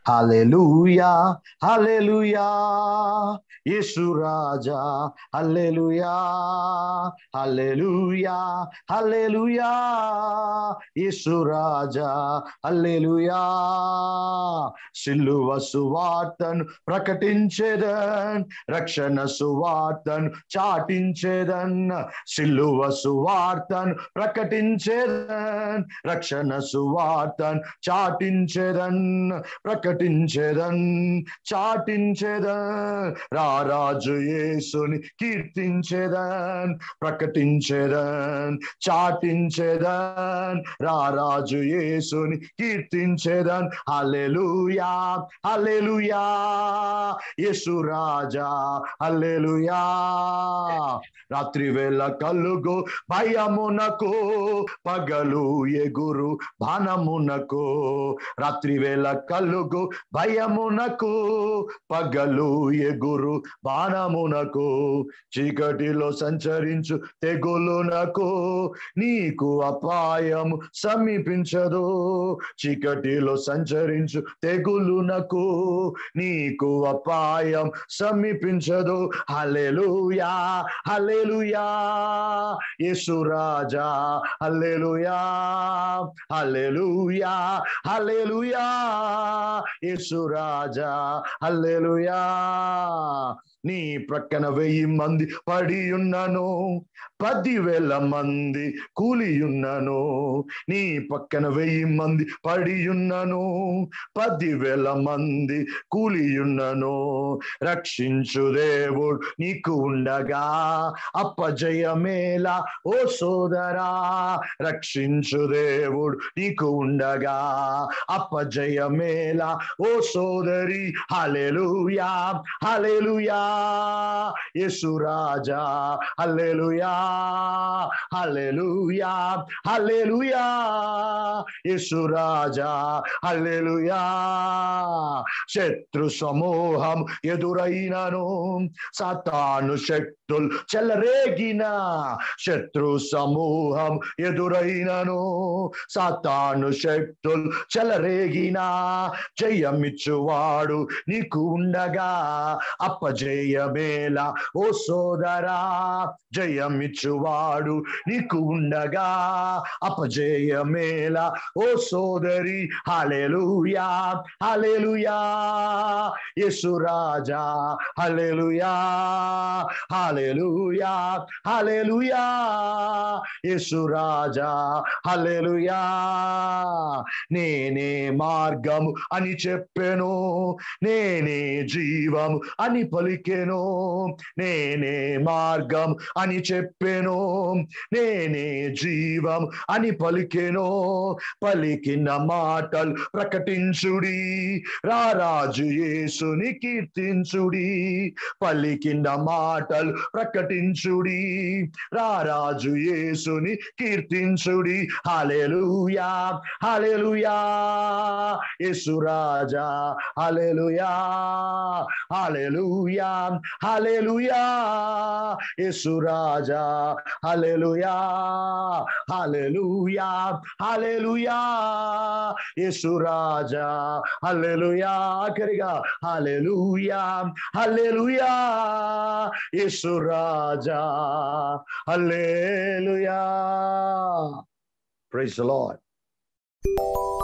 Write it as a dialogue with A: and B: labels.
A: హల్లెలూయా హల్లెలూయా యేసు రాజా హల్లెలూయా హల్లెలూయా హల్లెలూయా యేసు రాజా హల్లెలూయా సిలువ సువార్తను ప్రకటించేదన్ రక్షణ సువార్తను చాటించేదన్ సిలువ సువార్తను ప్రకటించేదన్ రక్షణ సువార్తను చాటించేదన్ ప్రకటించేదన్ చాటించేదన్ రారాజు యేసుని కీర్తించేదన్ ప్రకటించేదన్ చాటించేదన్ రారాజు యేసుని కీర్తించేదన్ హల్లెలూయా హల్లెలూయా యేసు రాజా హల్లెలూయా రాత్రి వేళ కలుగు భయమునకు పగలు ఎగురు బాణమునకు రాత్రి వేళ కలుగు భయమునకు పగలు ఎగురు బాణమునకు చీకటిలో సంచరించు తెగులునకు నీకు అపాయము సమీపించదు చీకటిలో సంచరించు తెగులునకు నీకు అపాయం సమీపించదు హల్లెలూయా హల్లెలూయా యేసు రాజా హల్లెలూయా హల్లెలూయా హల్లెలూయా యేసు రాజా హల్లెలూయా నీ ప్రక్కన 1000 మంది పడి ఉన్నను 10,000 మంది కూలియున్నను నీ పక్కన 1000 మంది పడి ఉన్నను 10,000 మంది కూలియున్నను రక్షించు దేవుడు నీకు ఉండగా అపజయమేలా ఓ సోదరా రక్షించు దేవుడు నీకు ఉండగా అపజయమేలా ఓ సోదరి హల్లెలూయా హల్లెలూయా యేసు రాజా హల్లెలూయా హల్లెలూయా హల్లెలూయా యేసు రాజా హల్లెలూయా శత్రు సమూహం ఎదురైనను సాతాను శక్తులు చెలరేగిన శత్రు సమూహం ఎదురైనను సాతాను శక్తులు చెలరేగిన జయమిచ్చువాడు నీకు ఉండగా అపజయమేలా ఓ సోదరా జయమిచ్చువాడు నీకు ఉండగా అపజయమేలా ఓ సోదరి హల్లెలూయా హల్లెలూయా యేసు రాజా హల్లెలూయా హల్లెలూయా హల్లెలూయా యేసు రాజా హల్లెలూయా నేనే మార్గము అని చెప్పెను నేనే జీవము అని పలికెను నేనే మార్గం అని చెప్పెను నేనే జీవం అని పలికెను పలికిన మాటలు ప్రకటించుడి రారాజు యేసుని కీర్తించుడి పలికిన మాటలు ప్రకటించుడి రారాజు యేసుని కీర్తించుడి హల్లెలూయా హల్లెలూయా యేసు రాజా హల్లెలూయా హల్లెలూయా హల్లెలూయా యేసు రాజా హల్లెలూయా హల్లెలూయా హల్లెలూయా యేసు రాజా హల్లెలూయా ఆఖరిగా హల్లెలూయా హల్లెలూయా యేసు రాజా హల్లెలూయా ప్రైజ్ ది లార్డ్